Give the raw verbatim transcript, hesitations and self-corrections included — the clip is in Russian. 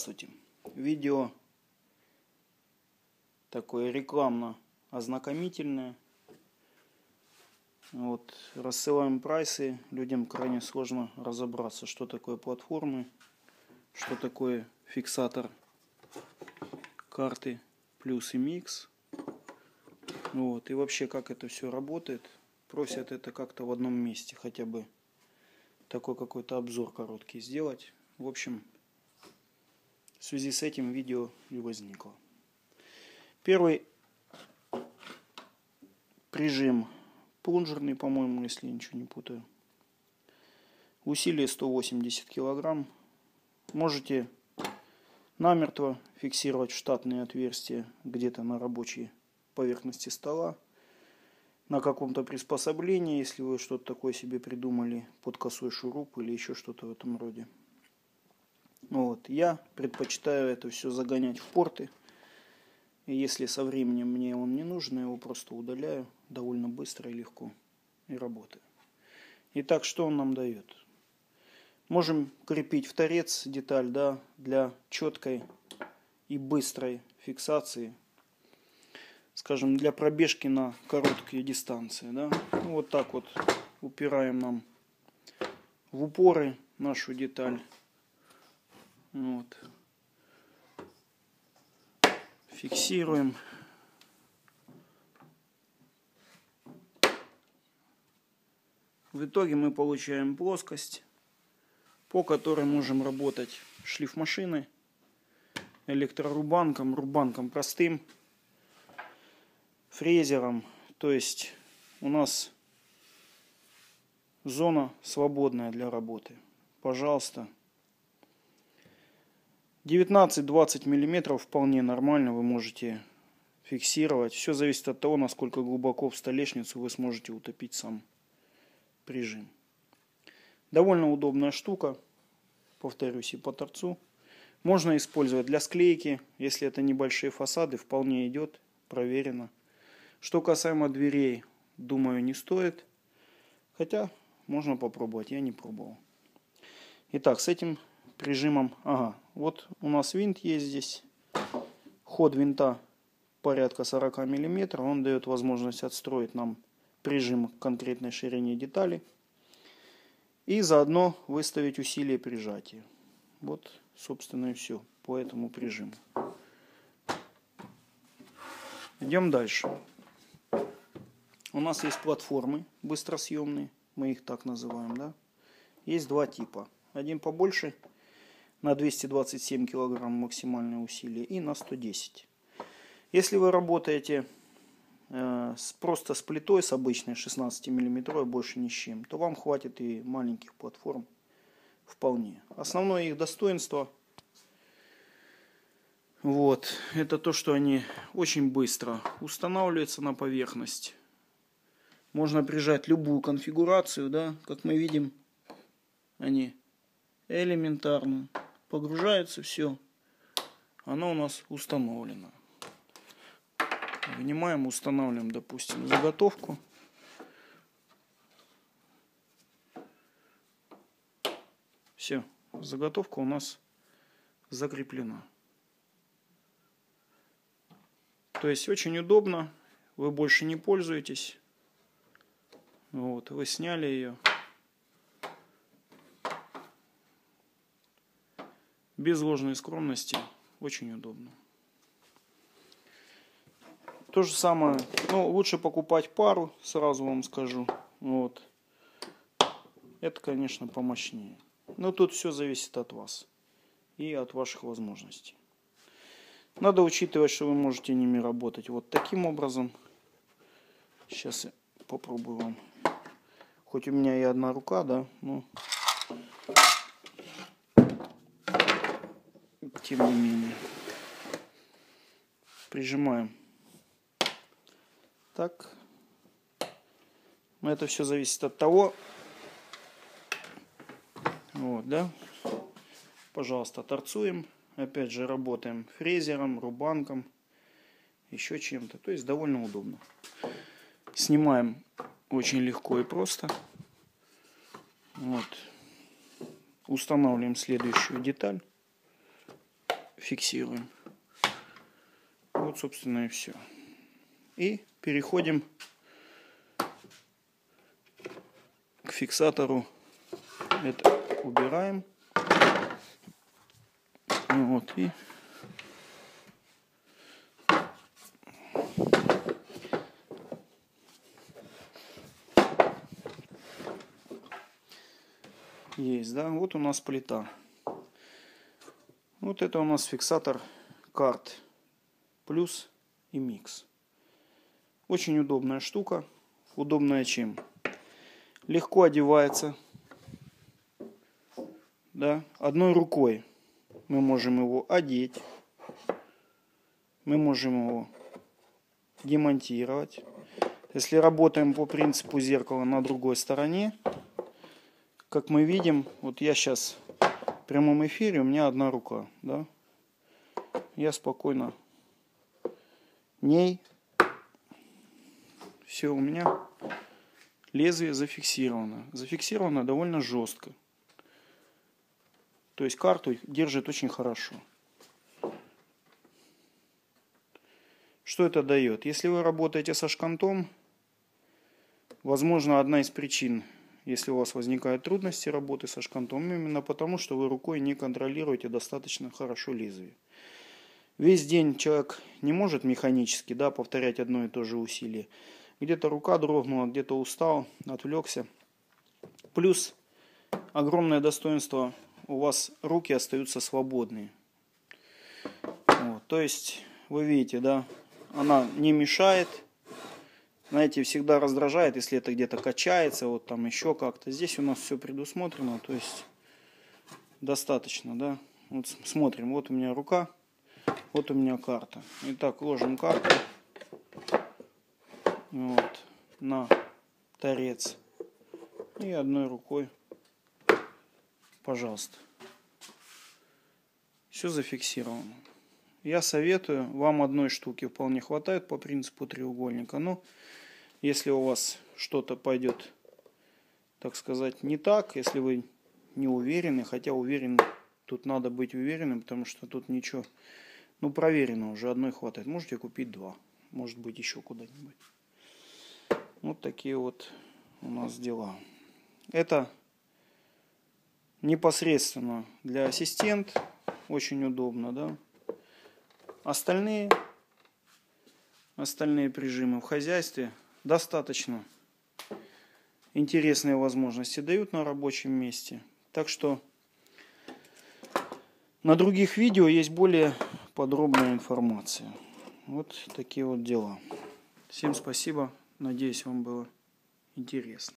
Здравствуйте. Видео такое рекламно-ознакомительное. Вот, рассылаем прайсы. Людям крайне сложно разобраться, что такое платформы, что такое фиксатор карты плюс и микс. Вот, и вообще, как это все работает. Просят это как-то в одном месте хотя бы такой какой-то обзор короткий сделать. В общем, в связи с этим видео и возникло. Первый прижим плунжерный, по-моему, если я ничего не путаю. Усилие сто восемьдесят килограмм. Можете намертво фиксировать в штатные отверстия где-то на рабочей поверхности стола, на каком-то приспособлении, если вы что-то такое себе придумали, под косой шуруп или еще что-то в этом роде. Вот. Я предпочитаю это все загонять в порты. И если со временем мне он не нужен, я его просто удаляю довольно быстро и легко. И работаю. Итак, что он нам дает? Можем крепить в торец деталь, да, для четкой и быстрой фиксации. Скажем, для пробежки на короткие дистанции. Да? Ну, вот так вот упираем нам в упоры нашу деталь. Вот. Фиксируем. В итоге мы получаем плоскость, по которой можем работать шлифмашиной, электрорубанком, рубанком простым, фрезером. То есть у нас зона свободная для работы. Пожалуйста. девятнадцать-двадцать миллиметров вполне нормально вы можете фиксировать. Все зависит от того, насколько глубоко в столешницу вы сможете утопить сам прижим. Довольно удобная штука. Повторюсь, и по торцу. Можно использовать для склейки. Если это небольшие фасады, вполне идет. Проверено. Что касаемо дверей, думаю, не стоит. Хотя можно попробовать. Я не пробовал. Итак, с этим прижимом. Ага, вот у нас винт есть здесь. Ход винта порядка сорок миллиметров. Он дает возможность отстроить нам прижим к конкретной ширине детали. И заодно выставить усилие прижатия. Вот, собственно, и все по этому прижиму. Идем дальше. У нас есть платформы быстросъемные. Мы их так называем, да? Есть два типа. Один побольше, на двести двадцать семь килограмм максимальное усилие, и на сто десять. Если вы работаете э, с, просто с плитой, с обычной шестнадцатимиллиметровой, больше ни с чем, то вам хватит и маленьких платформ вполне. Основное их достоинство, вот, это то, что они очень быстро устанавливаются на поверхность. Можно прижать любую конфигурацию, да, как мы видим, они элементарно погружается, все, оно у нас установлено. Вынимаем, устанавливаем, допустим, заготовку. Все, заготовка у нас закреплена. То есть очень удобно, вы больше не пользуетесь. Вот, вы сняли ее. Без ложной скромности, очень удобно. То же самое, ну, лучше покупать пару, сразу вам скажу. Вот. Это, конечно, помощнее. Но тут все зависит от вас и от ваших возможностей. Надо учитывать, что вы можете ними работать вот таким образом. Сейчас я попробую вам. Хоть у меня и одна рука, да, но тем не менее. Прижимаем. Так. Но это все зависит от того. Вот, да. Пожалуйста, торцуем. Опять же, работаем фрезером, рубанком, еще чем-то. То есть довольно удобно. Снимаем очень легко и просто. Вот. Устанавливаем следующую деталь. фиксируем. Вот, собственно, и все. И переходим к фиксатору. Это убираем. Вот, и есть, да, вот у нас плита. Вот это у нас фиксатор карт плюс и микс. Очень удобная штука. Удобная чем? Легко одевается. Да, одной рукой мы можем его одеть. Мы можем его демонтировать. Если работаем по принципу зеркала на другой стороне, как мы видим, вот я сейчас в прямом эфире, у меня одна рука, да? Я спокойно ней, все, у меня лезвие зафиксировано. Зафиксировано довольно жестко. То есть карту держит очень хорошо. Что это дает? Если вы работаете со шкантом, возможно, одна из причин, если у вас возникают трудности работы со шкантом, именно потому, что вы рукой не контролируете достаточно хорошо лезвие. Весь день человек не может механически, да, повторять одно и то же усилие. Где-то рука дрогнула, где-то устал, отвлекся. Плюс огромное достоинство, у вас руки остаются свободные. Вот, то есть, вы видите, да, она не мешает. Знаете, всегда раздражает, если это где-то качается, вот там еще как-то. Здесь у нас все предусмотрено, то есть достаточно, да. Вот смотрим, вот у меня рука, вот у меня карта. Итак, ложим карту вот, на торец и одной рукой, пожалуйста. Все зафиксировано. Я советую, вам одной штуки вполне хватает по принципу треугольника. Но если у вас что-то пойдет, так сказать, не так, если вы не уверены, хотя уверен, тут надо быть уверенным, потому что тут ничего, ну, проверено уже, одной хватает. Можете купить два, может быть, еще куда-нибудь. Вот такие вот у нас дела. Это непосредственно для ассистента, очень удобно, да. Остальные, остальные прижимы в хозяйстве достаточно интересные возможности дают на рабочем месте. Так что на других видео есть более подробная информация. Вот такие вот дела. Всем спасибо. Надеюсь, вам было интересно.